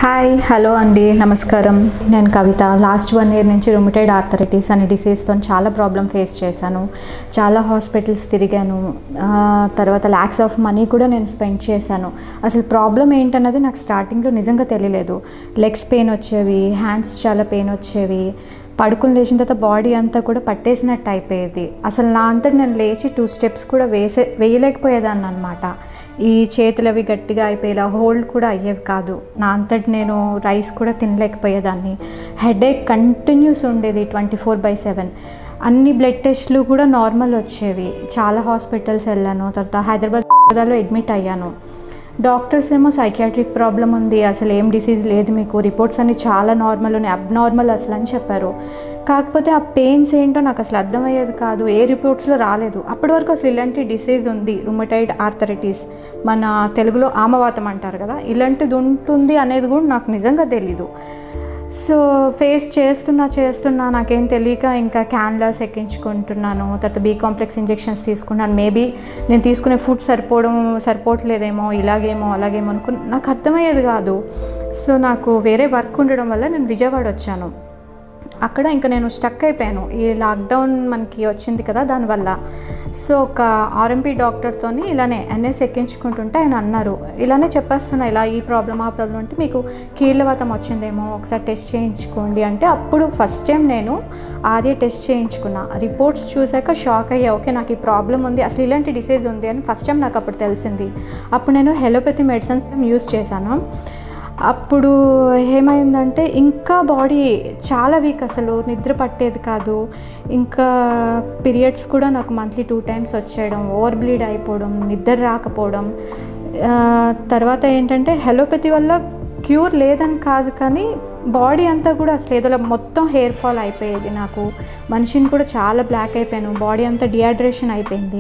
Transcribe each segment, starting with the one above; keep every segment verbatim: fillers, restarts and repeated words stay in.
Hi hello అండి నమస్కారం. నేను కవిత. లాస్ట్ వన్ ఇయర్ నుంచి రుమటైడ్ ఆర్థరైటిస్ అనే డిసీజ్తో చాలా ప్రాబ్లం ఫేస్ చేశాను. చాలా హాస్పిటల్స్ తిరిగాను. తర్వాత ల్యాక్స్ ఆఫ్ మనీ కూడా నేను స్పెండ్ చేశాను. అసలు ప్రాబ్లం ఏంటన్నది నాకు స్టార్టింగ్లో నిజంగా తెలియలేదు. లెగ్స్ పెయిన్ వచ్చేవి, హ్యాండ్స్ చాలా పెయిన్ వచ్చేవి. పడుకుని లేచిన తర్వాత బాడీ అంతా కూడా పట్టేసినట్టు అయిపోయేది. అసలు నా అంతటి నేను లేచి టూ స్టెప్స్ కూడా వేసే వేయలేకపోయేదాన్ని అనమాట. ఈ చేతులు అవి గట్టిగా అయిపోయేలా హోల్డ్ కూడా అయ్యేవి కాదు. నా అంతటి నేను రైస్ కూడా తినలేకపోయేదాన్ని. హెడేక్ కంటిన్యూస్ ఉండేది ట్వంటీ ఫోర్ బై సెవెన్. అన్ని బ్లడ్ టెస్ట్లు కూడా నార్మల్ వచ్చేవి. చాలా హాస్పిటల్స్ వెళ్ళాను. తర్వాత హైదరాబాద్లో అడ్మిట్ అయ్యాను. డాక్టర్స్ ఏమో సైకియాట్రిక్ ప్రాబ్లం ఉంది, అసలు ఏం డిసీజ్ లేదు మీకు, రిపోర్ట్స్ అన్నీ చాలా నార్మల్ ఉన్నాయి, అబ్నార్మల్ అసలు అని చెప్పారు. కాకపోతే ఆ పెయిన్స్ ఏంటో నాకు అసలు అర్థమయ్యేది కాదు. ఏ రిపోర్ట్స్లో రాలేదు. అప్పటి వరకు అసలు ఇలాంటి డిసీజ్ ఉంది, రుమటైడ్ ఆర్థరైటిస్, మన తెలుగులో ఆమవాతం అంటారు కదా, ఇలాంటిది ఉంటుంది అనేది కూడా నాకు నిజంగా తెలీదు. సో ఫేస్ చేస్తున్నా చేస్తున్నా నాకేం తెలియక ఇంకా క్యాన్లాస్ ఎక్కించుకుంటున్నాను. తర్వాత బీ కాంప్లెక్స్ ఇంజెక్షన్స్ తీసుకున్నాను. మేబీ నేను తీసుకునే ఫుడ్ సరిపోవడం సరిపోవట్లేదేమో, ఇలాగేమో అలాగేమో అనుకుని నాకు అర్థమయ్యేది కాదు. సో నాకు వేరే వర్క్ ఉండడం వల్ల నేను విజయవాడ వచ్చాను. అక్కడ ఇంకా నేను స్టక్ అయిపోయాను. ఈ లాక్డౌన్ మనకి వచ్చింది కదా, దానివల్ల. సో ఒక ఆర్ఎంపీ డాక్టర్తో ఇలానే ఎన్ఎస్ ఎక్కించుకుంటుంటే ఆయన అన్నారు, ఇలానే చెప్పేస్తున్నా, ఇలా ఈ ప్రాబ్లం ఆ ప్రాబ్లం అంటే మీకు కీళ్ళవాతం వచ్చిందేమో, ఒకసారి టెస్ట్ చేయించుకోండి అంటే అప్పుడు ఫస్ట్ టైం నేను ఆర్ఏ టెస్ట్ చేయించుకున్నా. రిపోర్ట్స్ చూసాక షాక్ అయ్యా. ఓకే, నాకు ఈ ప్రాబ్లం ఉంది, అసలు ఇలాంటి డిసీజ్ ఉంది అని ఫస్ట్ టైం నాకు అప్పుడు తెలిసింది. అప్పుడు నేను హెలోపతి మెడిసిన్స్ యూస్ చేశాను. అప్పుడు ఏమైందంటే ఇంకా బాడీ చాలా వీక్, అసలు నిద్ర పట్టేది కాదు. ఇంకా పీరియడ్స్ కూడా నాకు మంత్లీ టూ టైమ్స్ వచ్చేయడం, ఓవర్ బ్లీడ్ అయిపోవడం, నిద్ర రాకపోవడం. తర్వాత ఏంటంటే హెలోపతి వల్ల క్యూర్ లేదని కాదు, కానీ బాడీ అంతా కూడా అసలు ఏదో మొత్తం హెయిర్ ఫాల్ అయిపోయేది. నాకు మనిషిని కూడా చాలా బ్లాక్ అయిపోయాను. బాడీ అంతా డిహైడ్రేషన్ అయిపోయింది.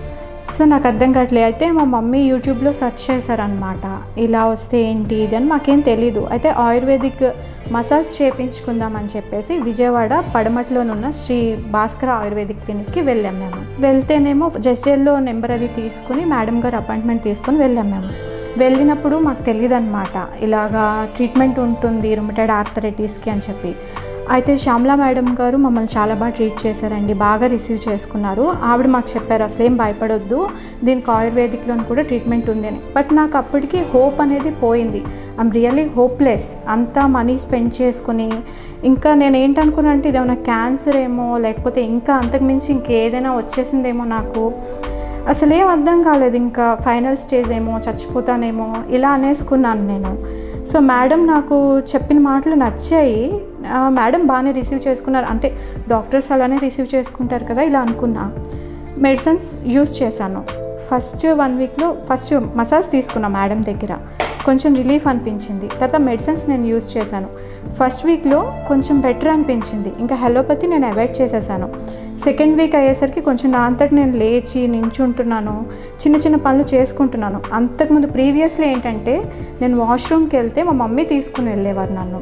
సో నాకు అర్థం కావట్లేదు. అయితే మా మమ్మీ యూట్యూబ్లో సెర్చ్ చేశారనమాట, ఇలా వస్తే ఏంటి ఇది అని. మాకేం తెలీదు. అయితే ఆయుర్వేదిక్ మసాజ్ చేయించుకుందామని చెప్పేసి విజయవాడ పడమట్లోనున్న శ్రీ భాస్కర ఆయుర్వేదిక్ క్లినిక్కి వెళ్ళాం మేము. వెళ్తేనేమో జస్టేల్లో నెంబర్ అది తీసుకుని మేడం గారు అపాయింట్మెంట్ తీసుకుని వెళ్ళాం మేము. వెళ్ళినప్పుడు మాకు తెలియదు అనమాట ఇలాగా ట్రీట్మెంట్ ఉంటుంది రుమటైడ్ ఆర్థరైటిస్కి అని చెప్పి. అయితే శ్యామలా మేడం గారు మమ్మల్ని చాలా బాగా ట్రీట్ చేశారండి, బాగా రిసీవ్ చేసుకున్నారు. ఆవిడ మాకు చెప్పారు, అసలు ఏం భయపడొద్దు, దీనికి ఆయుర్వేదిక్లో కూడా ట్రీట్మెంట్ ఉంది అని. బట్ నాకు అప్పటికి హోప్ అనేది పోయింది. I'm really hopeless. అంతా మనీ స్పెండ్ చేసుకుని ఇంకా నేను ఏంటనుకున్నా అంటే ఇదేమన్నా క్యాన్సర్ ఏమో, లేకపోతే ఇంకా అంతకుమించి ఇంకేదైనా వచ్చేసిందేమో, నాకు అసలు ఏం అర్థం కాలేదు. ఇంకా ఫైనల్ స్టేజ్ ఏమో, చచ్చిపోతానేమో ఇలా అనేసుకున్నాను నేను. సో మేడం నాకు చెప్పిన మాటలు నచ్చాయి. మేడం బాగానే రిసీవ్ చేసుకున్నారు, అంటే డాక్టర్స్ అలానే రిసీవ్ చేసుకుంటారు కదా ఇలా అనుకున్నా. మెడిసిన్స్ యూస్ చేశాను. ఫస్ట్ వన్ వీక్లో ఫస్ట్ మసాజ్ తీసుకున్నా మేడం దగ్గర, కొంచెం రిలీఫ్ అనిపించింది. తర్వాత మెడిసిన్స్ నేను యూస్ చేశాను. ఫస్ట్ వీక్లో కొంచెం బెటర్ అనిపించింది. ఇంకా హెలోపతి నేను అవాయిడ్ చేసేసాను. సెకండ్ వీక్ అయ్యేసరికి కొంచెం నా అంతటి నేను లేచి నించుంటున్నాను, చిన్న చిన్న పనులు చేసుకుంటున్నాను. అంతకుముందు ప్రీవియస్లీ ఏంటంటే నేను వాష్రూమ్కి వెళ్తే మా మమ్మీ తీసుకుని వెళ్ళేవారు నన్ను.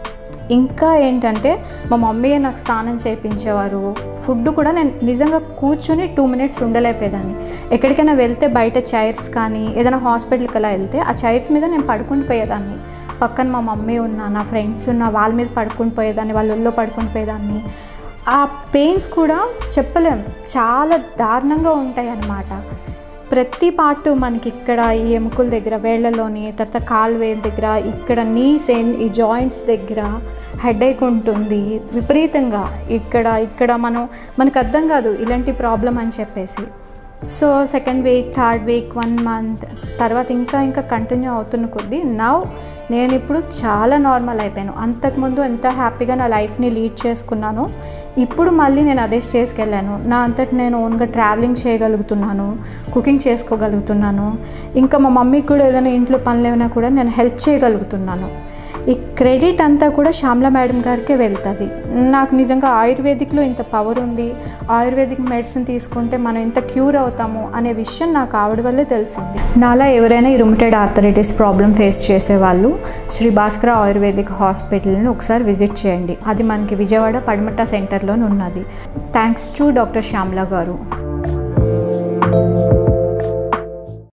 ఇంకా ఏంటంటే మా మమ్మీయే నాకు స్నానం చేయించేవారు. ఫుడ్ కూడా నేను నిజంగా కూర్చొని టూ మినిట్స్ ఉండలేకపోయేదాన్ని. ఎక్కడికైనా వెళ్తే బయట చైర్స్ కానీ ఏదైనా హాస్పిటల్కి అలా వెళ్తే ఆ చైర్స్ మీద నేను పడుకుని పోయేదాన్ని. పక్కన మా మమ్మీ ఉన్నా, నా ఫ్రెండ్స్ ఉన్నా, వాళ్ళ మీద పడుకుని పోయేదాన్ని, వాళ్ళ ఒళ్ళో పడుకుని పోయేదాన్ని. ఆ పెయిన్స్ కూడా చెప్పలేం, చాలా దారుణంగా ఉంటాయి అన్నమాట. ప్రతి పార్ట్ మనకి ఇక్కడ ఈ ఎముకల దగ్గర, వేళ్లలోని, తర్వాత కాలు వేల దగ్గర, ఇక్కడ నీస్ అండ్ ఈ జాయింట్స్ దగ్గర హెడేక్ ఉంటుంది విపరీతంగా. ఇక్కడ ఇక్కడ మనం మనకు అర్థం కాదు ఇలాంటి ప్రాబ్లం అని చెప్పేసి. So second week, third week, one month తర్వాత ఇంకా ఇంకా కంటిన్యూ అవుతున్న కొద్దీ నౌ నేను ఇప్పుడు చాలా నార్మల్ అయిపోయాను. అంతకుముందు ఎంత హ్యాపీగా నా లైఫ్ని లీడ్ చేసుకున్నాను, ఇప్పుడు మళ్ళీ నేను అదే స్టేజ్కి వెళ్ళాను. నా అంతటి నేను ఓన్గా ట్రావెలింగ్ చేయగలుగుతున్నాను, కుకింగ్ చేసుకోగలుగుతున్నాను. ఇంకా మా మమ్మీకి కూడా ఏదైనా ఇంట్లో పనులు ఏమైనా కూడా నేను హెల్ప్ చేయగలుగుతున్నాను. ఈ క్రెడిట్ అంతా కూడా శ్యామలా మేడం గారికే వెళ్తుంది. నాకు నిజంగా ఆయుర్వేదిక్లో ఇంత పవర్ ఉంది, ఆయుర్వేదిక్ మెడిసిన్ తీసుకుంటే మనం ఇంత క్యూర్ అవుతాము అనే విషయం నాకు ఆవిడ వల్లే తెలిసింది. నాలా ఎవరైనా ఈ రుమటైడ్ ఆర్థరైటిస్ ప్రాబ్లం ఫేస్ చేసేవాళ్ళు శ్రీ భాస్కర ఆయుర్వేదిక్ హాస్పిటల్ని ఒకసారి విజిట్ చేయండి. అది మనకి విజయవాడ పడమట సెంటర్లోనే ఉన్నది. థ్యాంక్స్ టు డాక్టర్ శ్యామలా గారు.